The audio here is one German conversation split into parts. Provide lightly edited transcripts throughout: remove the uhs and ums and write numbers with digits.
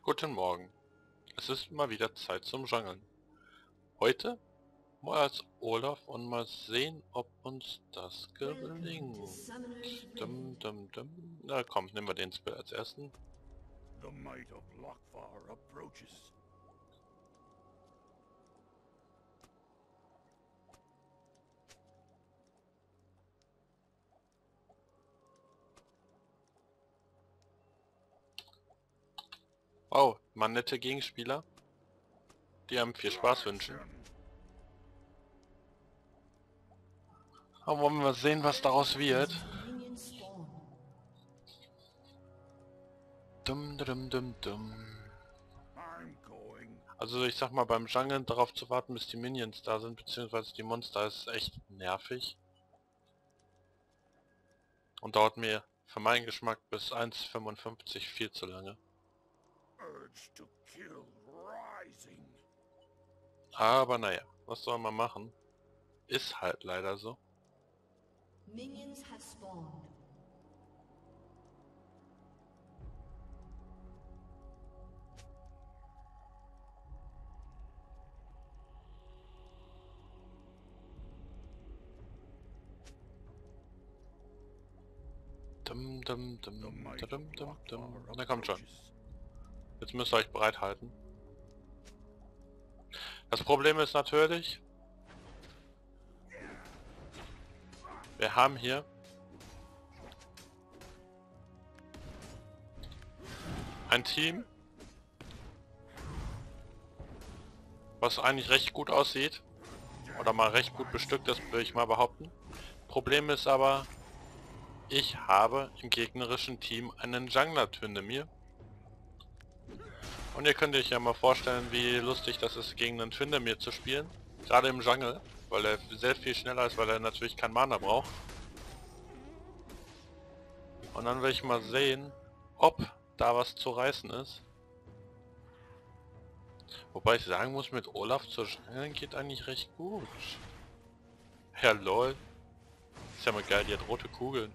Guten Morgen. Es ist mal wieder Zeit zum Jungeln. Heute mal als Olaf und mal sehen, ob uns das gelingt. Na komm, nehmen wir den Spell als ersten. The might of Lokvar approaches. Oh, mal nette Gegenspieler. Die einem viel Spaß wünschen. Aber wollen wir mal sehen, was daraus wird. Dum, dum, dum, dum. I'm going. Also ich sag mal, beim Jungeln darauf zu warten, bis die Minions da sind, beziehungsweise die Monster, ist echt nervig. Und dauert mir für meinen Geschmack bis 1,55 viel zu lange. Urge to kill rising. Aber naja, was soll man machen? Ist halt leider so. Minions have spawned. Dum, dum, dum, The might of dum, dum, dum. Lokvar Na kommt schon. approaches. Jetzt müsst ihr euch bereithalten. Das Problem ist natürlich, wir haben hier ein Team, was eigentlich recht gut aussieht. Oder mal recht gut bestückt ist, würde ich mal behaupten. Problem ist aber, ich habe im gegnerischen Team einen Jungler hinter mir. Und ihr könnt euch ja mal vorstellen, wie lustig das ist, gegen einen Tryndamere zu spielen. Gerade im Jungle, weil er sehr viel schneller ist, weil er natürlich kein Mana braucht. Und dann will ich mal sehen, ob da was zu reißen ist. Wobei ich sagen muss, mit Olaf zu jungeln geht eigentlich recht gut. Ja lol. Ist ja mal geil, die hat rote Kugeln.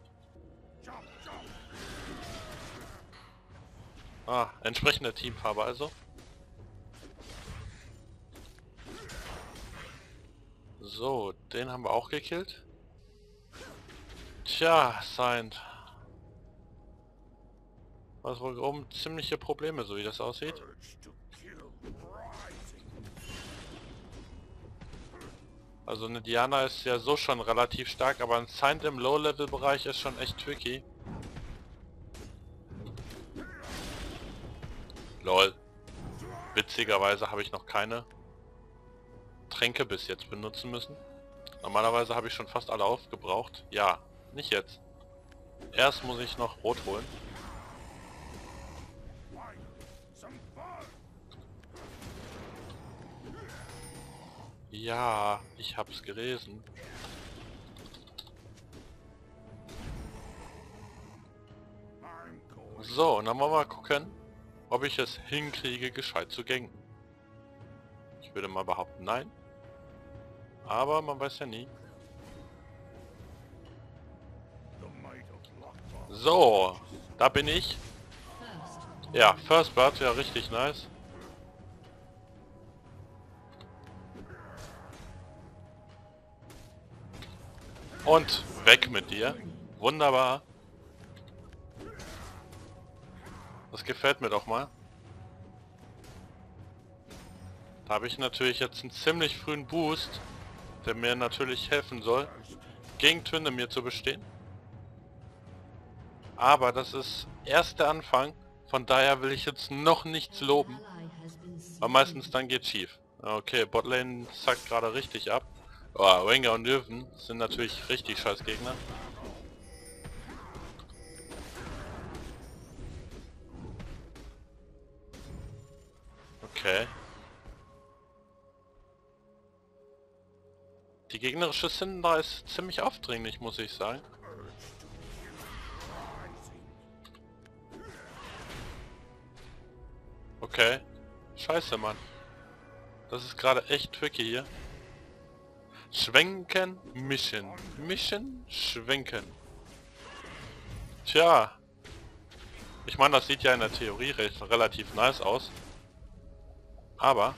Ah, entsprechende Teamfarbe also. So, den haben wir auch gekillt. Tja, Saint. Was wohl ziemliche Probleme, so wie das aussieht. Urge to kill rising. Also eine Diana ist ja so schon relativ stark, aber ein Saint im Low-Level-Bereich ist schon echt tricky. Lol. Witzigerweise habe ich noch keine Tränke bis jetzt benutzen müssen. Normalerweise habe ich schon fast alle aufgebraucht. Ja, nicht jetzt. Erst muss ich noch Rot holen. Wine. Some fun. Ja, ich hab's gelesen. I'm going. So, und dann wollen wir mal gucken, ob ich es hinkriege, gescheit zu ganken. Ich würde mal behaupten, nein. Aber man weiß ja nie. The might of Lokvar. So, da bin ich. Ja, First Blood, ja richtig nice. Und weg mit dir. Wunderbar. Das gefällt mir doch mal. Da habe ich natürlich jetzt einen ziemlich frühen Boost, der mir natürlich helfen soll, gegen Tryndamere zu bestehen. Aber das ist erst der Anfang, von daher will ich jetzt noch nichts loben, weil meistens dann geht's schief. Okay, Botlane zackt gerade richtig ab. Oh, Rengar und Löwen sind natürlich richtig scheiß Gegner. Okay. Die gegnerische Syndra ist ziemlich aufdringlich, muss ich sagen. Okay. Scheiße, Mann. Das ist gerade echt tricky hier. Schwenken, mischen. Mischen, schwenken. Tja. Ich meine, das sieht ja in der Theorie relativ nice aus. Aber...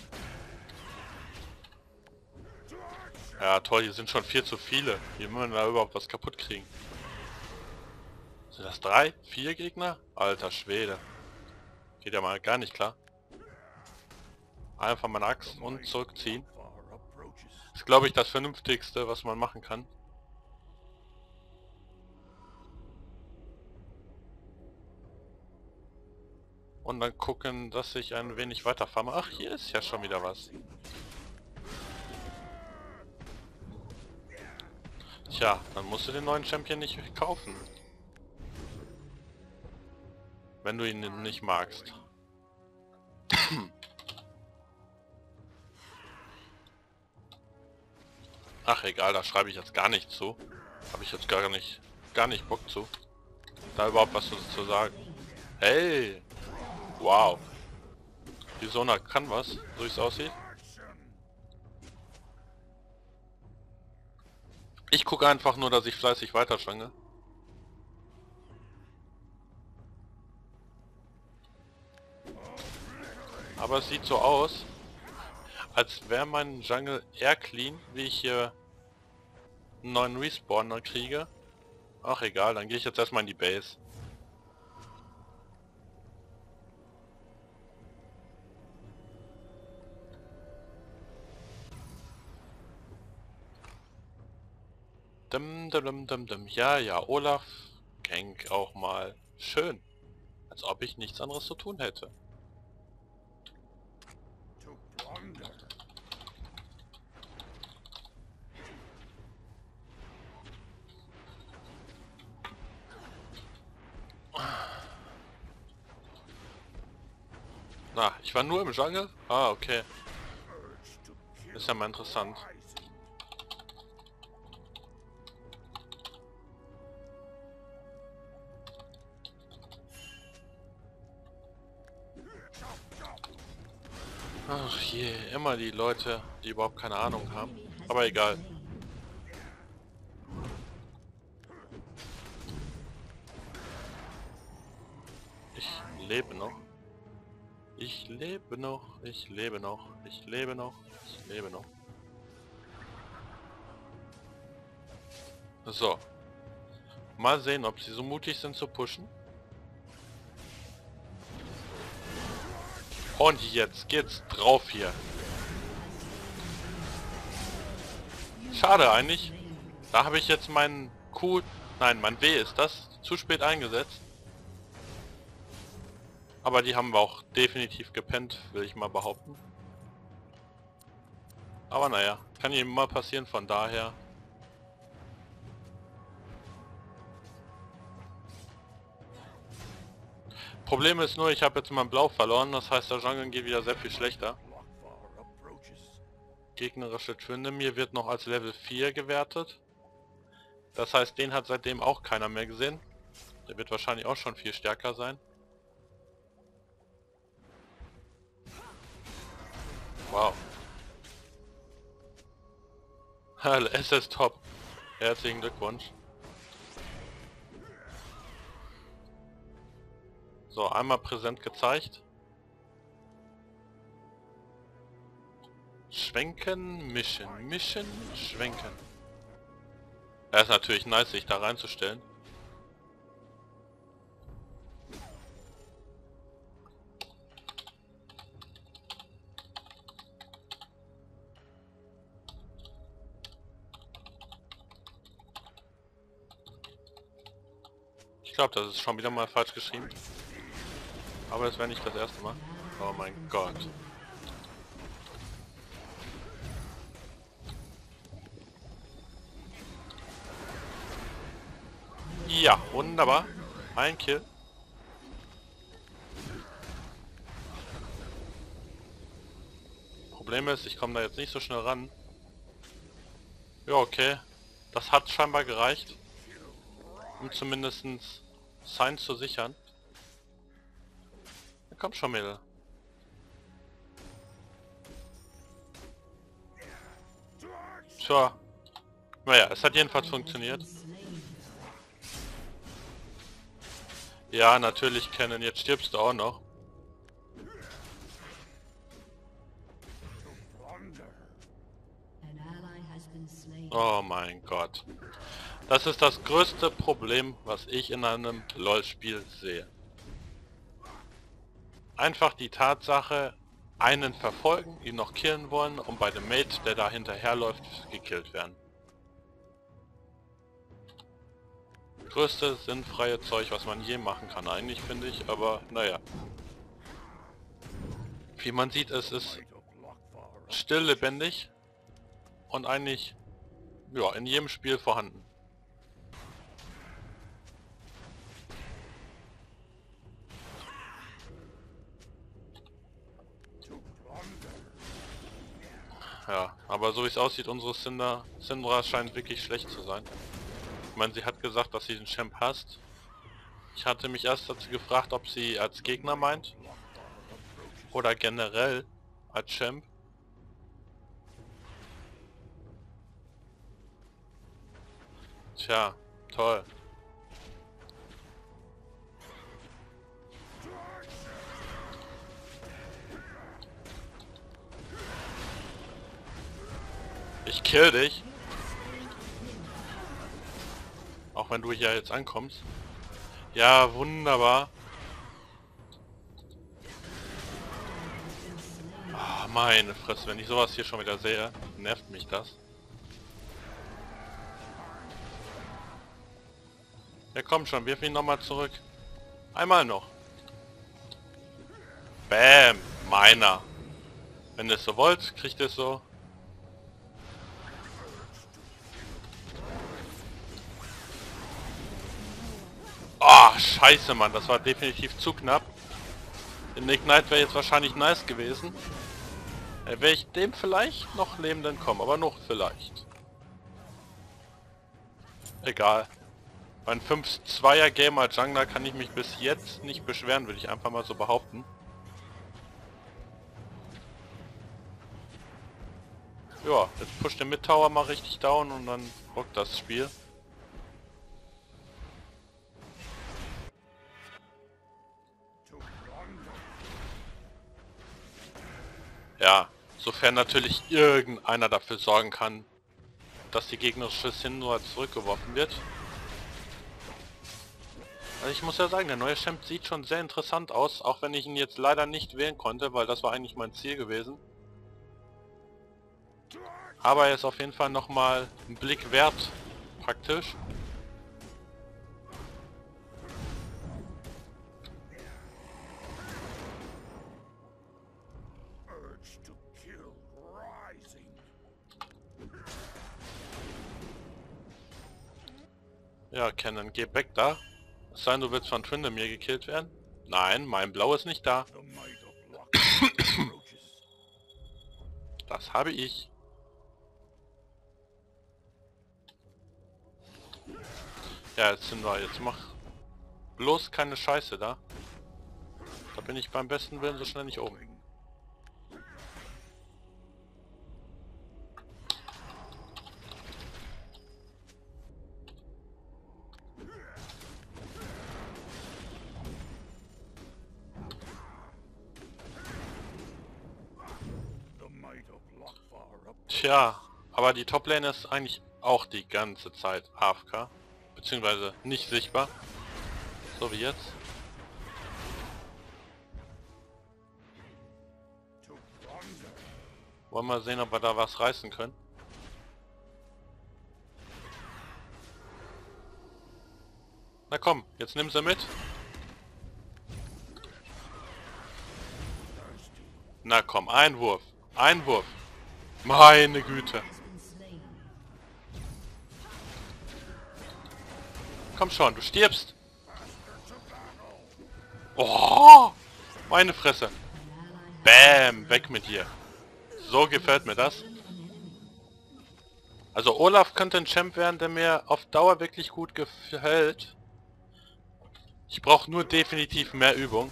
Ja toll, hier sind schon viel zu viele. Wie will man da überhaupt was kaputt kriegen? Sind das 3, 4 Gegner? Alter Schwede. Geht ja mal gar nicht klar. Einfach meine Axt und zurückziehen. Ist, glaube ich, das Vernünftigste, was man machen kann. Und dann gucken, dass ich ein wenig weiter farme. Ach, hier ist ja schon wieder was. Tja, dann musst du den neuen Champion nicht kaufen. Wenn du ihn nicht magst. Ach egal, da schreibe ich jetzt gar nicht zu. Habe ich jetzt gar nicht Bock zu. Da überhaupt was zu sagen. Hey! Wow! Die Sona kann was, so wie es aussieht. Ich gucke einfach nur, dass ich fleißig weiterschwange. Aber es sieht so aus, als wäre mein Jungle eher clean, wie ich hier einen neuen Respawner kriege. Ach egal, dann gehe ich jetzt erstmal in die Base. Ja, ja, Olaf, Gank auch mal. Schön. Als ob ich nichts anderes zu tun hätte. To plunder. Na, ich war nur im Jungle? Ah, okay. Urge to kill. Ist ja mal interessant. Rising. Ach je, immer die Leute, die überhaupt keine Ahnung haben. Aber egal. Ich lebe noch. Ich lebe noch. Ich lebe noch. Ich lebe noch. Ich lebe noch. So. Mal sehen, ob sie so mutig sind zu pushen. Und jetzt geht's drauf hier. Schade eigentlich. Da habe ich jetzt meinen Q... Nein, mein W ist das. Zu spät eingesetzt. Aber die haben wir auch definitiv gepennt, will ich mal behaupten. Aber naja, kann jedem mal passieren, von daher... Problem ist nur, ich habe jetzt mein Blau verloren, das heißt der Jungle geht wieder sehr viel schlechter. Lockbar approaches. Gegnerische Mir wird noch als Level 4 gewertet. Das heißt, den hat seitdem auch keiner mehr gesehen. Der wird wahrscheinlich auch schon viel stärker sein. Wow. SS Top. Herzlichen Glückwunsch. So, einmal präsent gezeigt. Schwenken, mischen, mischen, schwenken. Ja, ist natürlich nice, sich da reinzustellen. Ich glaube, das ist schon wieder mal falsch geschrieben. Aber das wäre nicht das erste Mal. Oh mein Gott. Ja, wunderbar. Ein Kill. Problem ist, ich komme da jetzt nicht so schnell ran. Ja, okay. Das hat scheinbar gereicht, um zumindest Sign zu sichern. Na komm schon, Mädel. Tja. Naja, es hat jedenfalls funktioniert. Ja, natürlich, Kennen, jetzt stirbst du auch noch. An ally has been slain. Oh mein Gott. Das ist das größte Problem, was ich in einem LoL-Spiel sehe. Einfach die Tatsache, einen verfolgen, ihn noch killen wollen und bei dem Mate, der da hinterherläuft, gekillt werden. Größte sinnfreie Zeug, was man je machen kann eigentlich, finde ich, aber naja. Wie man sieht, es ist Might of Lockvar still lebendig und eigentlich ja, in jedem Spiel vorhanden. to plunder. Ja, aber so wie es aussieht, unsere Syndra scheint wirklich schlecht zu sein. Ich meine, sie hat gesagt, dass sie den Champ hasst. Ich hatte mich erst dazu gefragt, ob sie als Gegner meint oder generell als Champ. Tja, toll. Ich kill dich. Auch wenn du hier jetzt ankommst. Ja, wunderbar. Ah, meine Fresse, wenn ich sowas hier schon wieder sehe, nervt mich das. Ja komm schon, wirf ihn nochmal zurück. Einmal noch. Bäm, meiner. Wenn ihr es so wollt, kriegt ihr es so. Ah, scheiße, Mann, das war definitiv zu knapp. Den Ignite wäre jetzt wahrscheinlich nice gewesen. Wäre ich dem vielleicht noch lebend entkommen, aber noch vielleicht. Egal. Bei einem 5-2er Game als Jungler kann ich mich bis jetzt nicht beschweren, würde ich einfach mal so behaupten. Ja, jetzt pusht den Mid-Tower mal richtig down und dann rockt das Spiel. To plunder. Ja, sofern natürlich irgendeiner dafür sorgen kann, dass die gegnerische Syndra zurückgeworfen wird. Also ich muss ja sagen, der neue Champ sieht schon sehr interessant aus, auch wenn ich ihn jetzt leider nicht wählen konnte, weil das war eigentlich mein Ziel gewesen. Aber er ist auf jeden Fall nochmal ein Blick wert, praktisch. Urge to kill rising. Ja, Cannon, geh weg da. Es sei denn, du willst von Tryndamere gekillt werden. Nein, mein Blau ist nicht da. The might of Lockvar approaches. Das habe ich. Ja, jetzt sind wir. Jetzt mach bloß keine Scheiße da. Da bin ich beim besten Willen so schnell nicht oben. The might of Lockvar approaches. Tja, aber die Toplane ist eigentlich auch die ganze Zeit AFK. Beziehungsweise nicht sichtbar. So wie jetzt. To plunder. Wollen wir mal sehen, ob wir da was reißen können. Na komm, jetzt nimm sie mit. Na komm, Einwurf. Einwurf. Meine Güte. Has been slain. Komm schon, du stirbst. Oh, meine Fresse. An ally Bäm, weg mit dir. So gefällt mir das. Also Olaf könnte ein Champ werden, der mir auf Dauer wirklich gut gefällt. Ich brauche nur definitiv mehr Übung.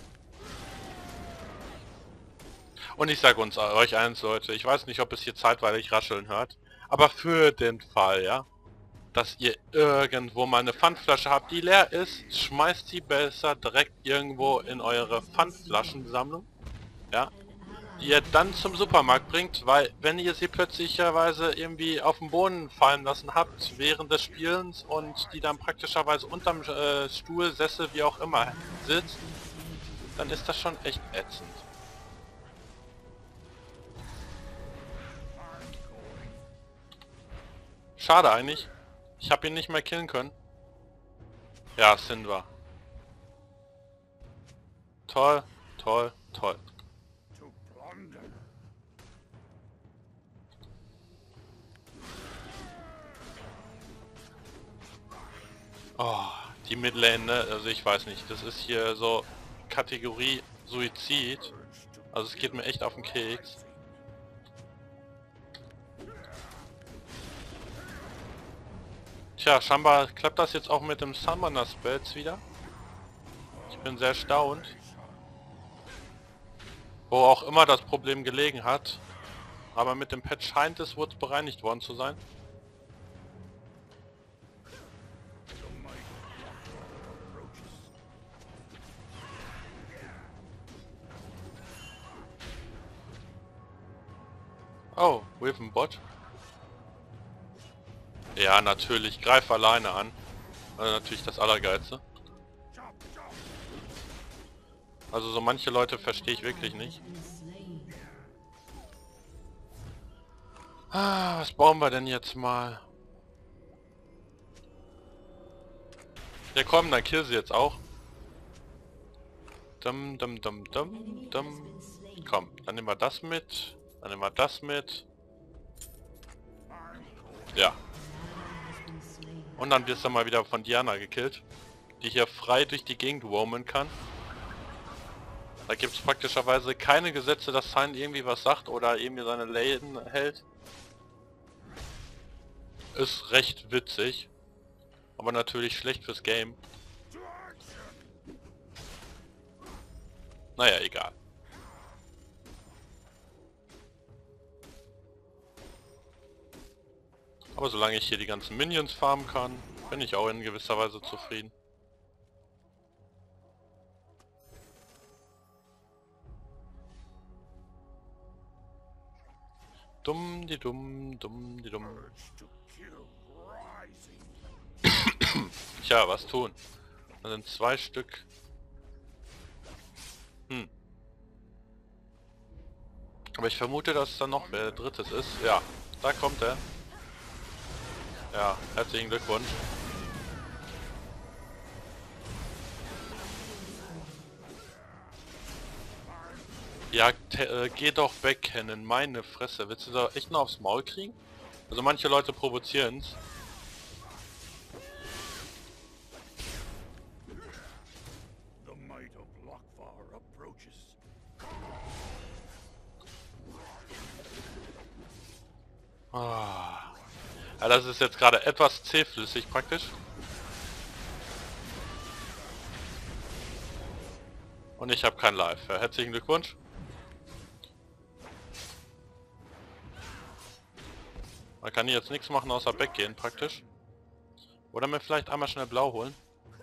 Und ich sage euch eins, Leute, ich weiß nicht, ob es hier zeitweilig rascheln hört, aber für den Fall, ja. dass ihr irgendwo mal eine Pfandflasche habt, die leer ist, schmeißt sie besser direkt irgendwo in eure Pfandflaschensammlung, ja, die ihr dann zum Supermarkt bringt, weil wenn ihr sie plötzlicherweise irgendwie auf den Boden fallen lassen habt während des Spielens und die dann praktischerweise unterm Stuhl, Sessel, wie auch immer sitzt, dann ist das schon echt ätzend. Schade eigentlich. Ich habe ihn nicht mehr killen können. Ja, Sinva. Toll, toll, toll. To plunder. Oh, die Midlane, ne? Also ich weiß nicht. Das ist hier so Kategorie Suizid. Also es geht mir echt auf den Keks. Tja, scheinbar klappt das jetzt auch mit dem Summoner Spells wieder. Ich bin sehr erstaunt. Wo auch immer das Problem gelegen hat. Aber mit dem Patch scheint es wohl bereinigt worden zu sein. The might of Lockfar approaches. Oh, Riven Bot. Ja, natürlich. Greif alleine an. Also natürlich das Allergeilste. Chop, chop. Also so manche Leute verstehe ich wirklich nicht. Ah, was bauen wir denn jetzt mal? Ja komm, dann kill sie jetzt auch. Komm, dann nehmen wir das mit. Dann nehmen wir das mit. Ja. Und dann wirst du mal wieder von Diana gekillt. Die hier frei durch die Gegend roamen kann. Da gibt es praktischerweise keine Gesetze, dass Sign irgendwie was sagt oder irgendwie seine Lane hält. Ist recht witzig. Aber natürlich schlecht fürs Game. Naja, egal. Aber solange ich hier die ganzen Minions farmen kann, bin ich auch in gewisser Weise zufrieden. Dumm, die dumm, dumm, die dumm. Urge to kill rising. Tja, was tun? Das sind 2 Stück. Aber ich vermute, dass da noch wer drittes ist. Ja, da kommt er. Ja, herzlichen Glückwunsch. Ja, geh doch weg, Kennen, meine Fresse. Willst du da echt noch aufs Maul kriegen? Also manche Leute provozieren's. The might of Lockfar approaches. Ah. Ja, das ist jetzt gerade etwas zähflüssig praktisch. Und ich habe kein Live. Ja, herzlichen Glückwunsch. Man kann hier jetzt nichts machen außer weggehen praktisch. Oder mir vielleicht einmal schnell blau holen.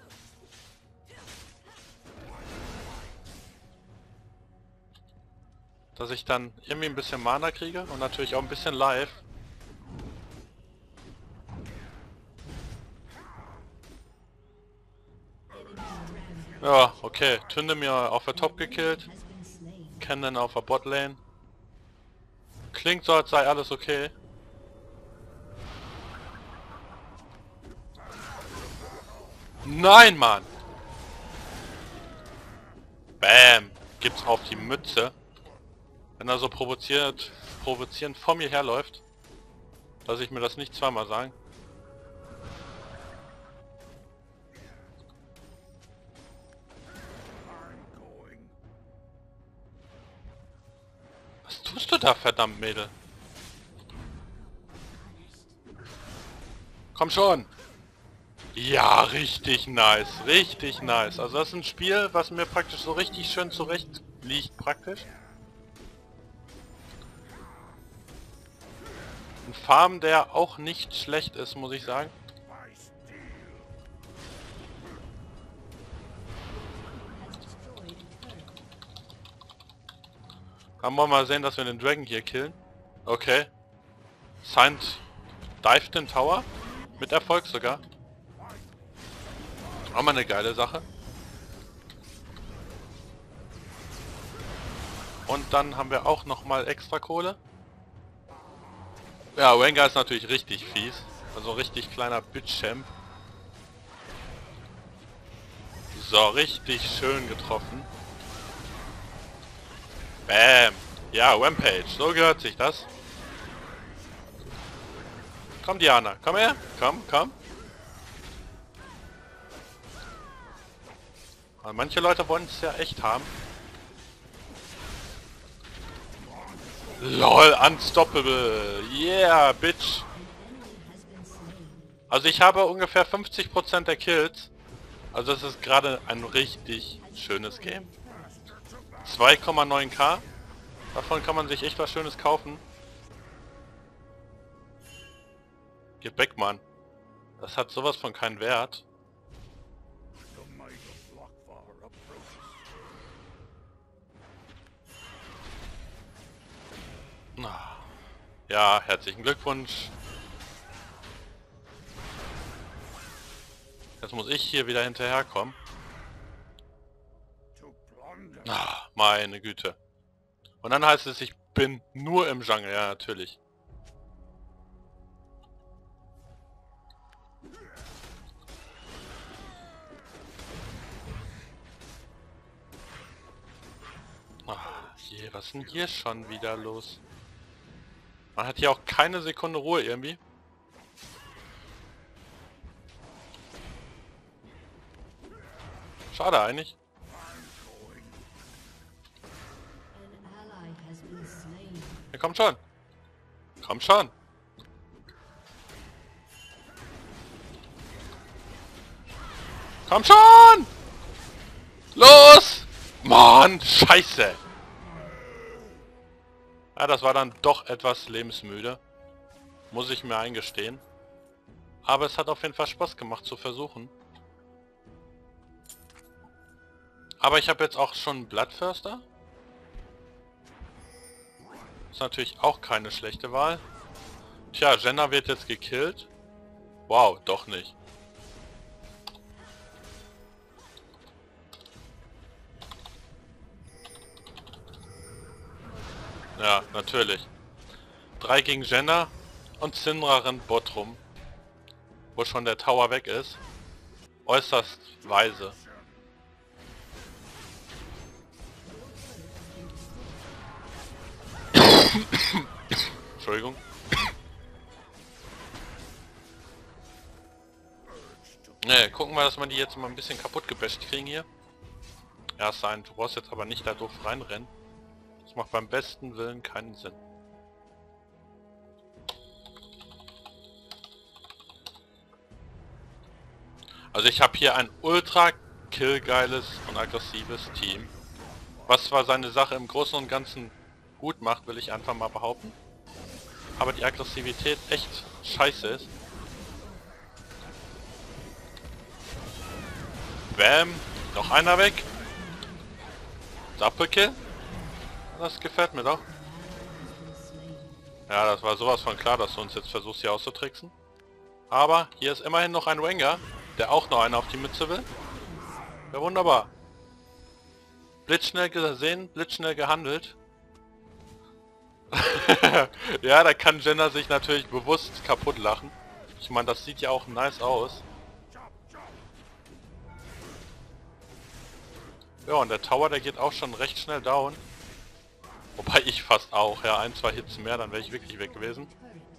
Dass ich dann irgendwie ein bisschen Mana kriege und natürlich auch ein bisschen Live. Ja, okay. Tünde mir auf der Top gekillt. Kennen auf der Botlane. Klingt so, als sei alles okay. Nein, Mann! Bam! Gibt's auf die Mütze. Wenn er so provozierend vor mir herläuft, lasse ich mir das nicht zweimal sagen. I'm going. Was tust du da, verdammt Mädel? Komm schon! Ja, richtig nice, richtig nice. Also das ist ein Spiel, was mir praktisch so richtig schön zurecht liegt praktisch. Ein Farm, der auch nicht schlecht ist, muss ich sagen. Dann wollen wir mal sehen, dass wir den Dragon hier killen. Okay. Signed dived den Tower. Mit Erfolg sogar. Auch mal eine geile Sache. Und dann haben wir auch nochmal extra Kohle. Ja, Wenger ist natürlich richtig fies. Also richtig kleiner Bitch-Champ. So, richtig schön getroffen. Bam. Ja, Rampage. So gehört sich das. Komm, Diana. Komm her. Komm, komm. Aber manche Leute wollen es ja echt haben. LOL, unstoppable. Yeah, bitch. Also ich habe ungefähr 50% der Kills. Also es ist gerade ein richtig schönes Game. 2,9k. Davon kann man sich echt was Schönes kaufen. Geh weg, Mann. Das hat sowas von keinen Wert. The might of Lockvar approaches. Ja, herzlichen Glückwunsch. Jetzt muss ich hier wieder hinterherkommen. To plunder. Meine Güte. Und dann heißt es, ich bin nur im Jungle. Ja, natürlich. Je, was ist denn hier schon wieder los? Man hat hier auch keine Sekunde Ruhe irgendwie. Schade eigentlich. An ally has been slain. Ja, komm schon. Komm schon. Komm schon! Los! Mann, scheiße! Ja, das war dann doch etwas lebensmüde. Muss ich mir eingestehen. Aber es hat auf jeden Fall Spaß gemacht zu versuchen. Aber ich habe jetzt auch schon einen Bloodthirster. Ist natürlich auch keine schlechte Wahl. Tja, Jenna wird jetzt gekillt. Wow, doch nicht. Ja, natürlich. 3 gegen Jenna und Syndra rennt Bot rum. Wo schon der Tower weg ist. Äußerst weise. Entschuldigung. Ne, gucken wir, dass wir die jetzt mal ein bisschen kaputt gebasht kriegen hier. Ja, sein, du brauchst jetzt aber nicht da doof reinrennen. Das macht beim besten Willen keinen Sinn. Also ich habe hier ein ultra killgeiles und aggressives Team. Was zwar seine Sache im Großen und Ganzen gut macht, will ich einfach mal behaupten. Aber die Aggressivität echt scheiße ist. Bam. Noch einer weg. Doppelkill. Das gefällt mir doch. Ja, das war sowas von klar, dass du uns jetzt versuchst hier auszutricksen. Aber hier ist immerhin noch ein Wenger, der auch noch einen auf die Mütze will. Ja, wunderbar. Blitzschnell gesehen, blitzschnell gehandelt. Ja, da kann Jenna sich natürlich bewusst kaputt lachen. Ich meine, das sieht ja auch nice aus. Ja, und der Tower, der geht auch schon recht schnell down. Wobei ich fast auch, ja, 1, 2 Hits mehr, dann wäre ich wirklich weg gewesen.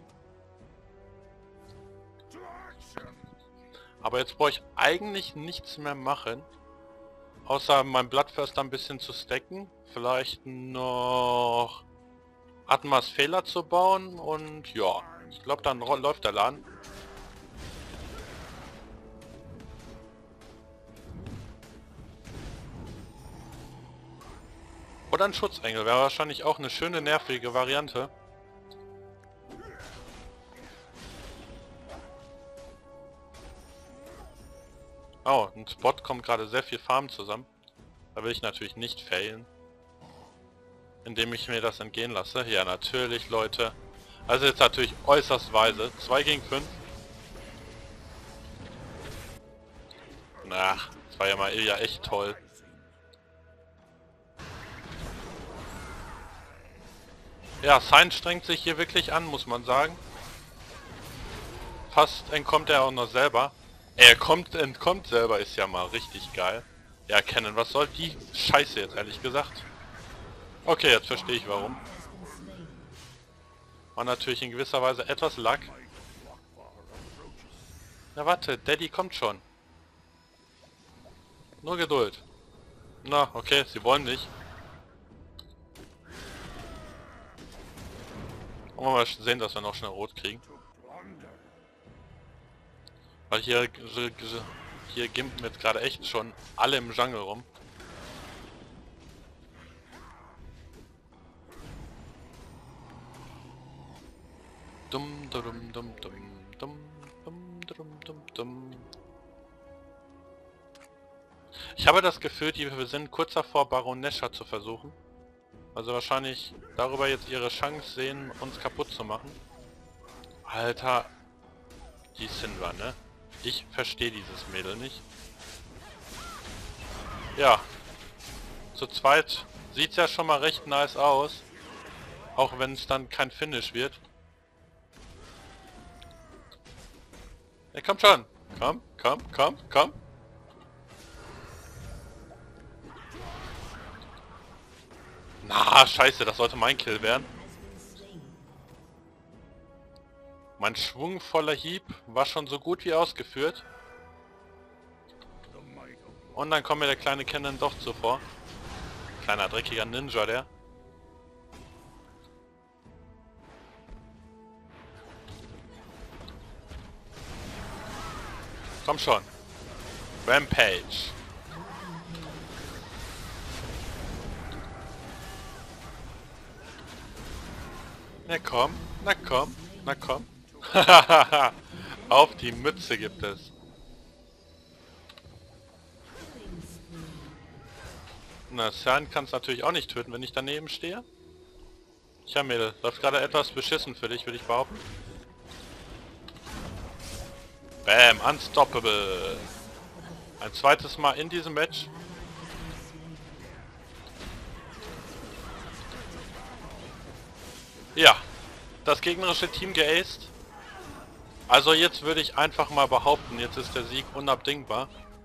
Aber jetzt brauche ich eigentlich nichts mehr machen. Außer mein Bloodthirster ein bisschen zu stacken. Vielleicht noch Atmas Fehler zu bauen und ja, ich glaube dann läuft der Laden. Oder ein Schutzengel wäre wahrscheinlich auch eine schöne nervige Variante. Oh, ein Spot kommt gerade sehr viel Farm zusammen. Da will ich natürlich nicht failen. indem ich mir das entgehen lasse? Ja, natürlich, Leute. Also jetzt natürlich äußerst weise. 2 gegen 5. Ach, das war ja mal ja echt toll. Ja, Sainz strengt sich hier wirklich an, muss man sagen. Fast entkommt er auch noch selber. Er entkommt selber, ist ja mal richtig geil. Ja, Cannon, was soll die Scheiße jetzt, ehrlich gesagt? Okay, jetzt verstehe ich warum. War natürlich in gewisser Weise etwas Lack. Na warte, Daddy kommt schon. Nur Geduld. Na, okay, sie wollen nicht. Wollen wir mal sehen, dass wir noch schnell rot kriegen. Weil hier gimpen jetzt gerade echt schon alle im Jungle rum. Dumm, dumm, dumm, dumm, dumm, dumm, dumm, dumm, dumm. Ich habe das Gefühl, wir sind kurz davor, Baron Nashor zu versuchen. Also wahrscheinlich darüber jetzt ihre Chance sehen, uns kaputt zu machen. Alter, die Syndra, ne? Ich verstehe dieses Mädel nicht. Ja. Zu zweit sieht's ja schon mal recht nice aus. Auch wenn es dann kein Finish wird. Ja, komm schon. Komm, komm, komm, komm. Na, scheiße, das sollte mein Kill werden. Mein schwungvoller Hieb war schon so gut wie ausgeführt. Und dann kommt mir der kleine Cannon doch zuvor. Kleiner dreckiger Ninja, der. Komm schon. Rampage. Na komm, na komm, na komm. Auf die Mütze gibt es. Na, Cern kann es natürlich auch nicht töten, wenn ich daneben stehe. Tja, Mädel, läuft gerade etwas beschissen für dich, würde ich behaupten. Bam, unstoppable. Ein zweites Mal in diesem Match. Ja, das gegnerische Team geaced. Also jetzt würde ich einfach mal behaupten, jetzt ist der Sieg unabdingbar.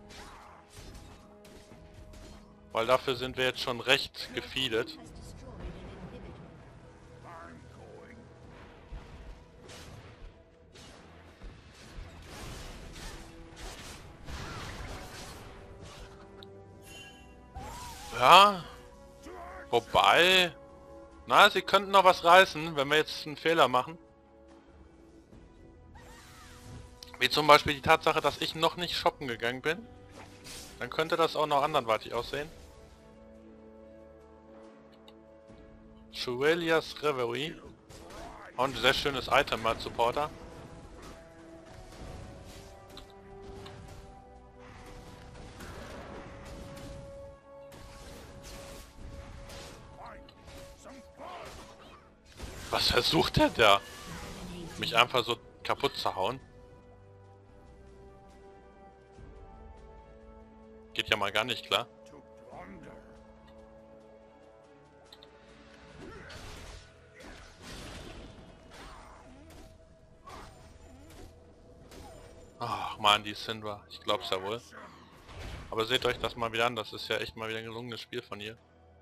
Weil dafür sind wir jetzt schon recht gefeedet. Ja, wobei... Na, sie könnten noch was reißen, wenn wir jetzt einen Fehler machen. Wie zum Beispiel die Tatsache, dass ich noch nicht shoppen gegangen bin. Dann könnte das auch noch anderweitig aussehen. Shurelia's Reverie. Auch ein sehr schönes Item mal Supporter. Was versucht der da? Mich einfach so kaputt zu hauen? Geht ja mal gar nicht klar. Ach man, die Syndra. Ich glaub's ja wohl. Aber seht euch das mal wieder an. Das ist ja echt mal wieder ein gelungenes Spiel von ihr.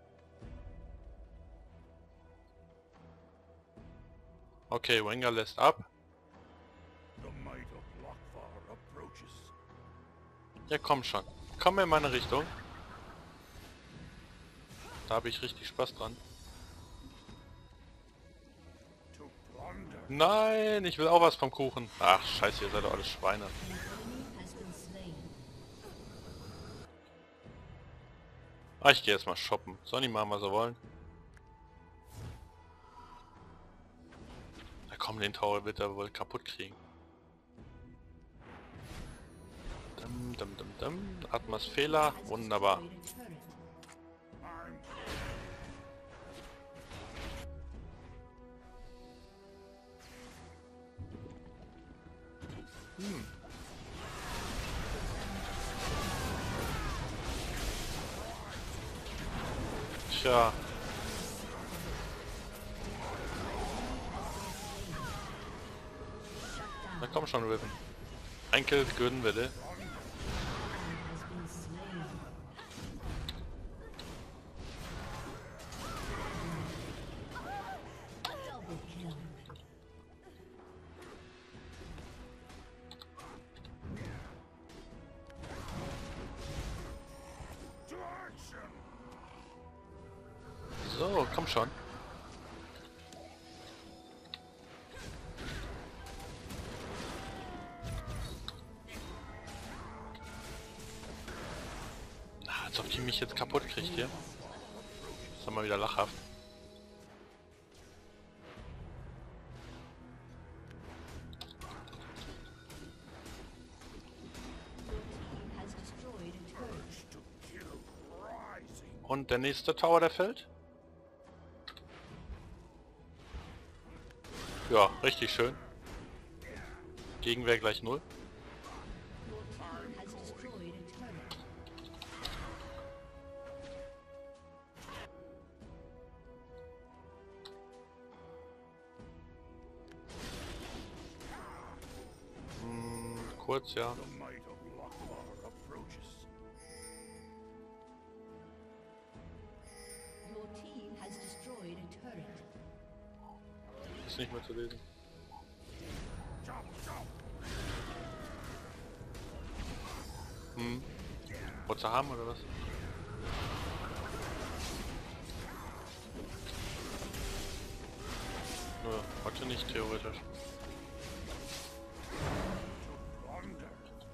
Okay, Wenger lässt ab. Ja, komm schon. Komm in meine Richtung. Da habe ich richtig Spaß dran. Nein, ich will auch was vom Kuchen. Ach, scheiße, ihr seid doch alles Schweine. Ah, ich gehe jetzt mal shoppen. Sollen die mal was sie wollen? Na komm, den Tower wird er wohl kaputt kriegen. Dum, dum, dum, dum. Atmos Fehler, wunderbar. Tja. Na komm schon, Riven. Ein Kill gönnen bitte. Has been slain. Double kill. To action! So, komm schon. Na, als ob die mich jetzt kaputt kriegt hier. Das ist doch mal wieder lachhaft. Has destroyed a turret. To kill rising. Und der nächste Tower, der fällt. Ja, richtig schön. Gegenwehr gleich 0. Your team has destroyed a turret. Kurz, ja. The might of Lockvar approaches. Your team has destroyed a turret. Ist nicht mehr zu lesen. Chop, chop! Wolltest du haben oder was? Nö, heute nicht theoretisch. Plunder!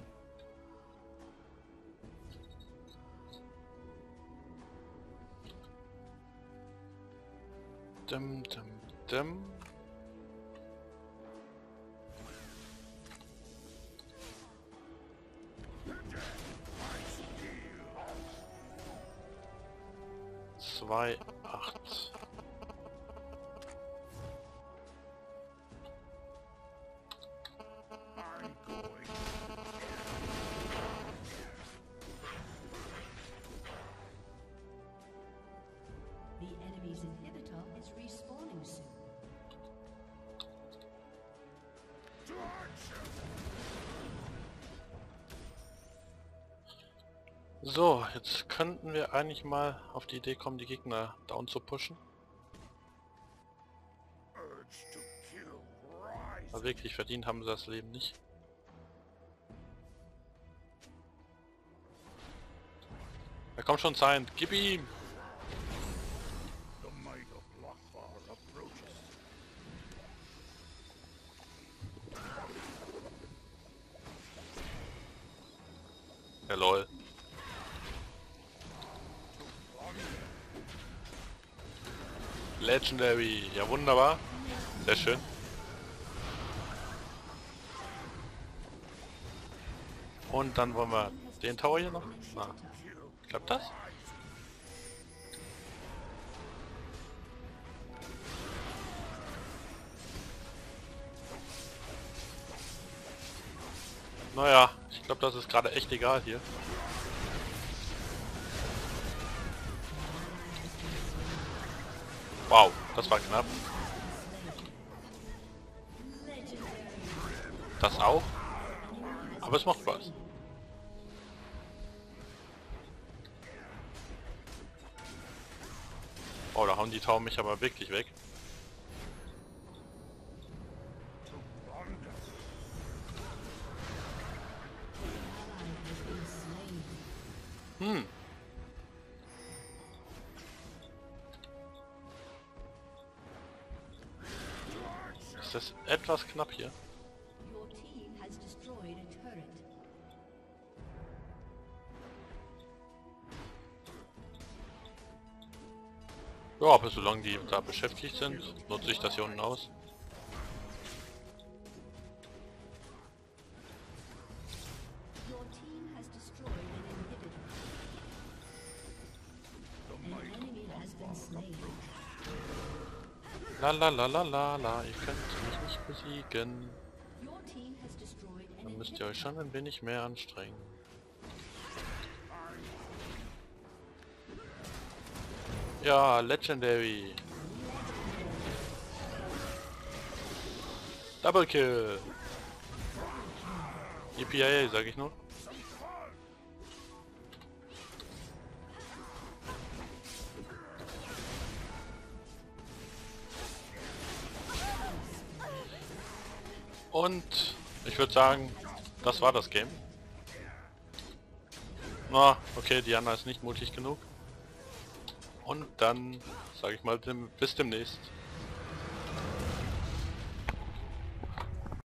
Dim, dim, dim. Zwei, 8. I'm going. The enemy's inhibitor is respawning soon. To action! So, jetzt könnten wir eigentlich mal auf die Idee kommen, die Gegner down zu pushen. Urge to kill rising. Aber wirklich verdient haben sie das Leben nicht. Da kommt schon sein, gib ihm! The might of Lockvar approaches. Ja lol. Legendary, ja wunderbar. Sehr schön. Und dann wollen wir den Tower hier noch. Na, klappt das? Naja, ich glaube, das ist gerade echt egal hier. Wow, das war knapp. Das auch. Aber es macht Spaß. Oh, da hauen die Tauben mich aber wirklich weg. Plunder! Hm. Ist das etwas knapp hier? Your team has destroyed a turret. Ja, aber solange die da beschäftigt sind, nutze ich das hier unten aus. Your team has destroyed an inhibitor. An enemy has been slain. La la la la la la, ihr könnt mich nicht besiegen. Your team has destroyed an Dann müsst ihr inhibitor. euch schon ein wenig mehr anstrengen. Ja, Legendary. Double Kill. EPIA, sag ich nur. Und ich würde sagen, das war das Game. Na, okay, Diana ist nicht mutig genug. Und dann sage ich mal bis demnächst.